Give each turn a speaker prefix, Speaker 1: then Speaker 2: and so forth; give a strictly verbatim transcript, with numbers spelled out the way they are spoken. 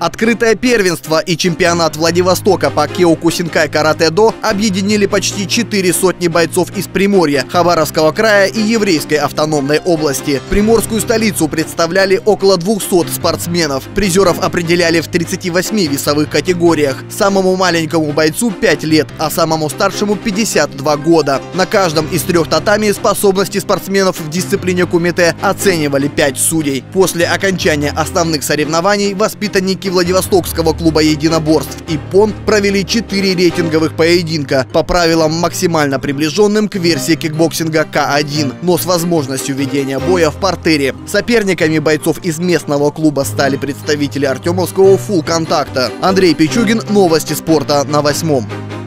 Speaker 1: Открытое первенство и чемпионат Владивостока по Киокусинкай каратэ-до объединили почти четыре сотни бойцов из Приморья, Хабаровского края и Еврейской автономной области. Приморскую столицу представляли около двухсот спортсменов. Призеров определяли в тридцати восьми весовых категориях. Самому маленькому бойцу пять лет, а самому старшему пятьдесят два года. На каждом из трех татами способности спортсменов в дисциплине кумите оценивали пять судей. После окончания основных соревнований воспитанники Владивостокского клуба единоборств «Иппон» провели четыре рейтинговых поединка по правилам, максимально приближенным к версии кикбоксинга К один, но с возможностью ведения боя в партере. Соперниками бойцов из местного клуба стали представители артемовского фулл-контакта. Андрей Пичугин, новости спорта на восьмом.